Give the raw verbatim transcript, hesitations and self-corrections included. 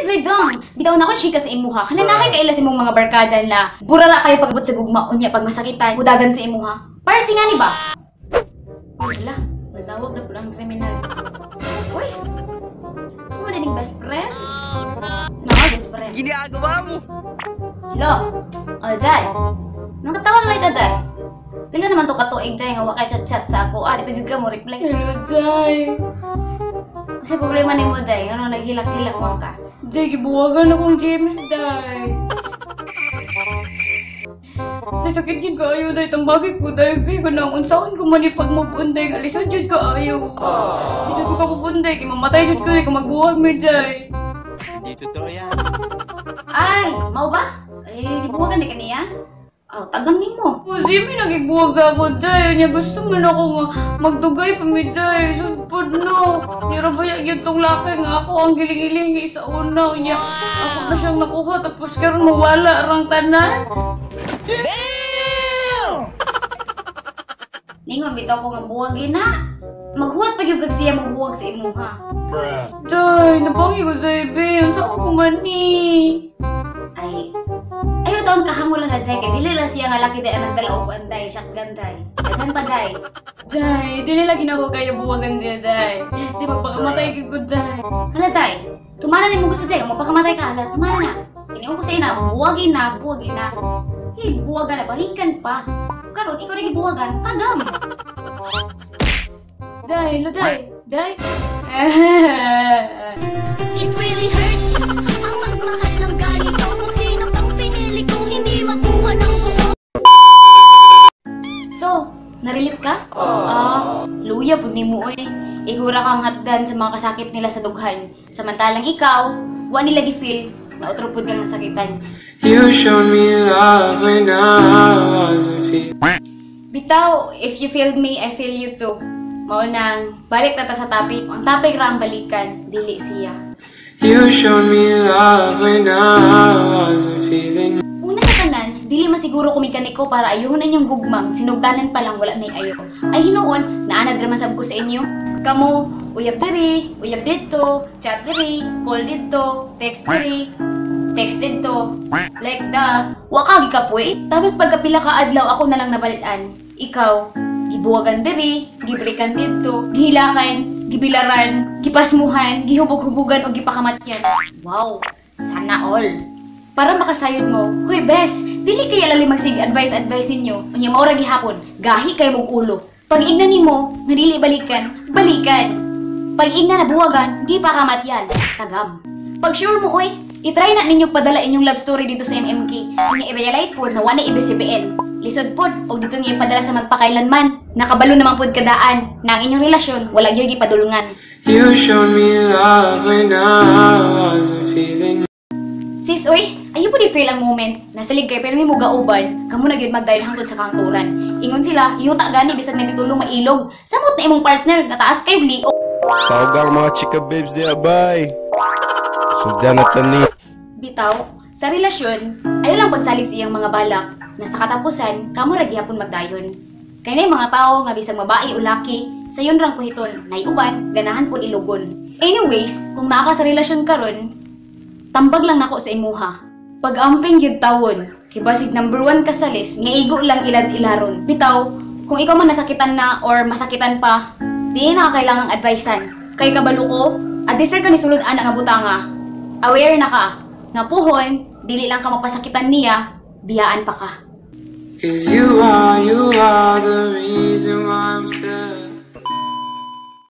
Ray Dong, bitaw na ko chika sa imuha. Kananakay kaila sa imong mga barkada na burala kayo pagabot sa gugma unya pag masakitan, mudagan sa imuha. Para singani ba? Wala, matawag na po ang kriminal. Uy, ako na ning best friend? Sino ka best friend? Ginagawa mo! Hello? O, Jai. Nang katawag lang ka, Jai. Pila naman to katuig, Jai, nga wakay chat-chat sa ako. Ah, di pa dyan ka mo reply. Hello, Jai. Kasi problema ni mo, Jai. Ano, naghilak-hilak mo ka? Jai, gibuwagan akong James, Jai. Dahil sakit yun ka ayaw, Jai. Tambagay ko, Jai. Kaya na akong saan ko manipag mapunday. Alisod yun ka ayaw. Alisod ko ka mapunday. Kaya mamatay yun ko, kaya magbuwag mo, Jai. Hindi totoo yan. Ay, mau ba? Eh, dibuwagan na kaniya? Oh, tagang ni mo. O, Jimmy, nagigbuwag sa ako, Jai. Niya gusto man ako nga magdugay pa mi, Jai. Sudpod, no. Nirabaya yun tong laki nga ako ang giling-ilingi sa una. Niya, ako na siyang nakuha. Tapos karon mawala arang tanan. Damn! Ningon, bitaw ko nga buwagin na. Maghuwat pag yung gagsiya magbuwag sa imuha. Jai, nabangi ko, Jai, Ben. Saan ko kumani? Ay, ayaw taon kahangulan na, Jai. Kaya dili lang siya nga laki dahil nagdala o anday, shotgun, Jai. Daghan pa, Jai. Jai, di nila ginagawa kaya buwagan niya, Jai. Di ba pakamatay ko, Jai? Hala, Jai. Tumara na mo gusto, Jai. Magpakamatay ka, hala. Tumara na. Iniwan ko sa ina. Buwagin na, buwagin na. Hey, buwagan na. Balikan pa. Karon, ikaw na gibuwagan. Tagam. Jai, lo, Jai. Jai. It really hurts ang magmahal ng ganito. Kung sino pang pinili kong hindi makuha ng buo. So, narelate ka? Ah, luya po ni mo eh. Igura kang hatdan sa mga kasakit nila sa dughan. Samantalang ikaw, wa nila gi-feel na utropod kang nasakitan. You showed me love when I wasn't feeling. Bitaw, if you feel me, I feel you too. Maunang, balik na ta sa topic. Ang topic ra ang balikan, dili siya. You showed me love when I wasn't feeling. Una sa kanan, dili masiguro kumikan ko para ayuhunan yung gugmang, sinugdanan pa lang wala na ayo. Ay hinuon, naanad raman sab ko sa inyo. Kamo, uyab diri, uyab dito, chat diri, call dito, text diri, text dito. Like da, waka gikapoy. Tapos pagkapila ka adlaw ako na lang nabalitan. Ikaw, gibuwagan diri, gibrikan dito, gihilakan, gibilaran, gipasmuhan, gihubog-hubugan o gipakamatyan. Wow, sana all. Para makasayod mo, huy bes, dili kaya lali magsig-advice-advice ninyo, unya maura gihapon, gahi kayo mong ulo. Pag igna nimo, nga dili balikan, balikan. Pag igna na buwagan, di pa kamatyan, tagam. Pag sure mo, uy, itry na ninyo padala inyong love story dito sa M M K, unya i-realize po na wala ibig sabihin. Lisod pod, og dito niyo ipadala sa magpakailanman. Nakabalo naman pod kadaan na ang inyong relasyon wala gyud gipadulungan. You showed me love when I wasn't feeling. Sis, oy, ayo po di feel ang moment. Nasalig kay pero may mo gauban, kamo na gyud magdayl hangtod sa kanturan. Ingon sila, yuta gani bisag natitulong mailog. Samot na imong partner nga taas kay bli. Tawag mga chika babes di abay. Sundan na tani. Bitaw, sa relasyon, ayo lang pagsalig sa iyang mga balak. Na sa katapusan, kamo ra gihapon magdayon. Kay nay mga tao nga bisag babae o laki, sayon rang kuhiton, nay uban, ganahan pud ilugon. Anyways, kung naa ka sa relasyon karon, tambag lang nako sa imuha. Pag-amping gyud tawon, kay basig number one ka sa list, nga igo lang ilad-ilaron. Bitaw, kung ikaw man nasakitan na or masakitan pa, di na ka kailangang advicean. Kay kabalo ko, adviser ka ni sulod ana nga butanga. Aware na ka, nga puhon, dili lang ka mapasakitan niya, biyaan pa ka. Cause you are, you are the reason.